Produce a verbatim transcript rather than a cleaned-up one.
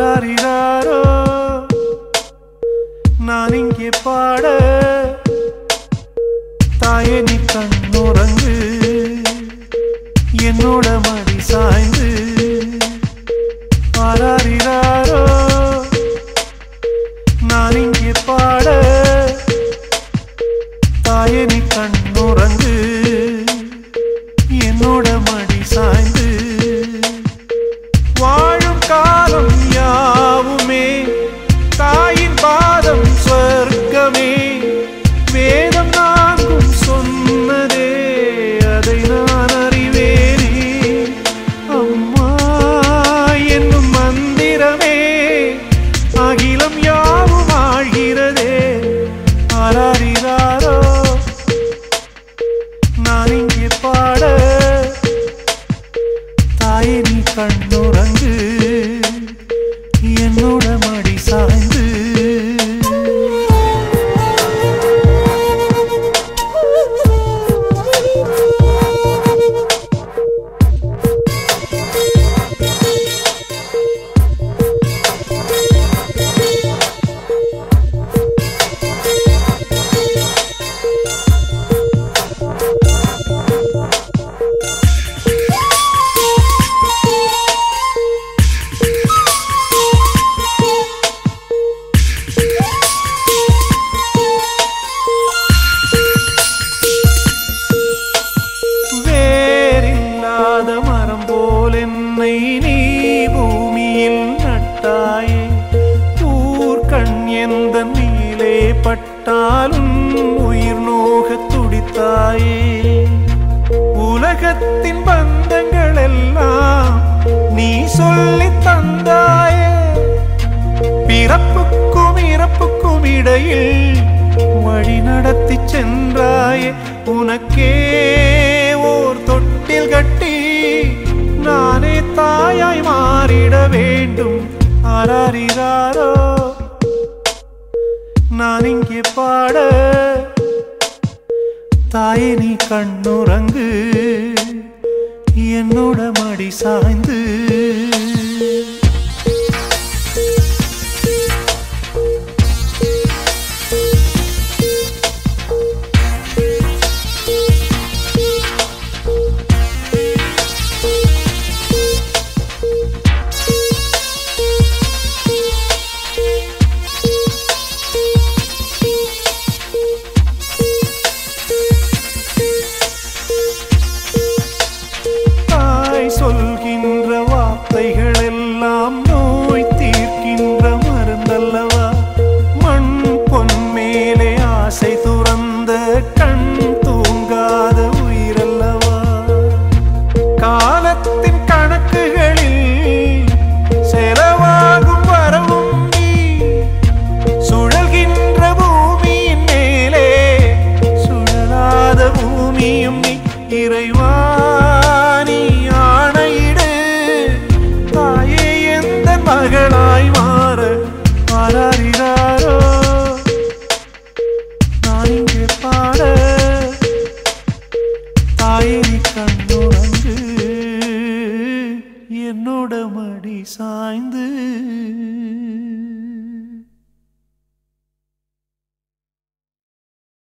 Aarariraro நான் இங்கே பாட தாயே நீ கண்ணுறங்கு என்னோட மடி சாய்ந்து Aarariraro நான் இங்கே பாட தாயே நீ கண்ணுறங்கு என்னோட மடி சாய்ந்து வாழும் காலம் யாவுமே தாயின் பாதம் சொர்க்கமே வேதம் நான்கும் சொன்னதே அதை நான் அறிவேனே அம்மா என்னும் மந்திரமே அகிலம் யாவும் ஆழ்கிறதே Aarariraro நான் இங்கே பாட தாயே நீ கண்ணுறங்கு என்னோட மடி சாய்ந்து மரம் போல் என்னை நீ பூமியில் நட்டாயே ஊர்கண் எந்த நீலே பட்டாலும் உயிர் நோக துடித்தாயே உலகத்தின் பந்தங்கள் எல்லாம் நீ சொல்லி தந்தாயே பிறப்புக்கும் இறப்புக்கும் இடையில் வழி நடத்தி சென்றாயே உனக்கே ஓர் தொட்டில் கட்டி நானே தாயாய் மாறிட வேண்டும் Aarariraro நான் இங்கே பாட தாயே நீ கண்ணுறங்கு என்னோட மடி சாய்ந்து சொல்கின்ற வார்த்தைகள் எல்லாம் நோய் தீர்க்கின்ற மருந்தல்லவா மண் பொன் மேலே ஆசை துறந்த கண் தூங்காத உயிரல்லவா காலத்தின் கணக்குகளில் செலவாகும் வரவும் நீ சுழல்கின்ற பூமியின் மேலே சுழலாத பூமியும் நீ இறைவா மகளாய் மாற Aarariraro நான் இங்கே பாட தாயே நீ கண்